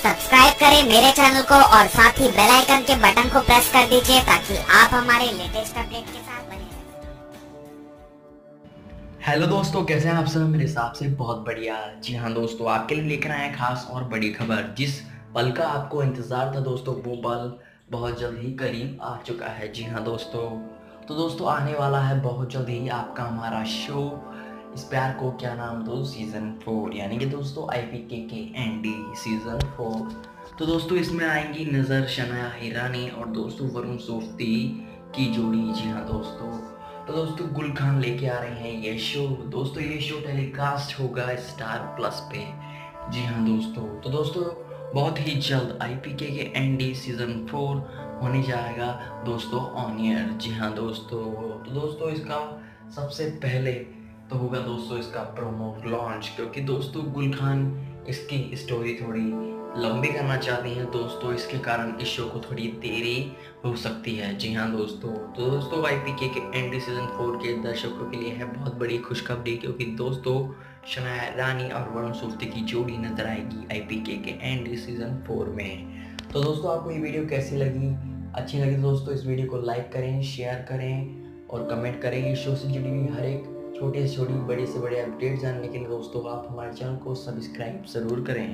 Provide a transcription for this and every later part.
Subscribe करें मेरे channel को और साथ ही बेल आइकन के बटन को प्रेस कर दीजिए ताकि आप हमारे लेटेस्ट अपडेट के साथ बने रहें। हेलो दोस्तों, कैसे हैं आप सब? मेरे हिसाब से बहुत बढ़िया। जी हाँ दोस्तों, आपके लिए लेकर आए हैं खास और बड़ी खबर। जिस पल का आपको इंतज़ार था दोस्तों, वो पल बहुत जल्द ही करीब आ चुका है। जी हाँ दोस्तों, तो दोस्तों आने वाला है बहुत जल्द ही आपका हमारा शो इस प्यार को क्या नाम दो सीज़न 4, यानी कि दोस्तों IPKKND सीज़न 4। तो दोस्तों इसमें आएंगी नज़र शनाया हिरानी और दोस्तों वरुण सोफ्ती की जोड़ी। जी हाँ दोस्तों, तो दोस्तों गुल खान लेके आ रहे हैं ये शो। दोस्तों ये शो टेलीकास्ट होगा स्टार प्लस पे। जी हाँ दोस्तों, तो दोस्तों बहुत ही जल्द IPKKND सीज़न 4 होने जाएगा दोस्तों ऑन ईयर। जी हाँ दोस्तों, तो दोस्तों इसका सबसे पहले तो होगा दोस्तों इसका प्रोमो लॉन्च, क्योंकि दोस्तों गुल खान इसकी स्टोरी थोड़ी लंबी करना चाहती हैं दोस्तों, इसके कारण इस शो को थोड़ी देरी हो सकती है। जी हाँ दोस्तों, तो दोस्तों IPKKND सीज़न 4 के दर्शकों के लिए है बहुत बड़ी खुशखबरी, क्योंकि दोस्तों शनाया रानी और वरुण सोफ्ती की जोड़ी नजर आएगी IPKKND सीज़न 4 में। तो दोस्तों आपको ये वीडियो कैसी लगी? अच्छी लगी तो दोस्तों इस वीडियो को लाइक करें, शेयर करें और कमेंट करें। इस शो से जुड़ी हुई हर एक छोटी से छोटी, बड़े से बड़े अपडेट जानने के लिए दोस्तों आप हमारे चैनल को सब्सक्राइब जरूर करें।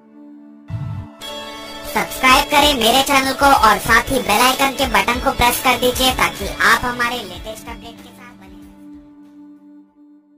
सब्सक्राइब करें मेरे चैनल को और साथ ही बेल आइकन के बटन को प्रेस कर दीजिए ताकि आप हमारे लेटेस्ट अपडेट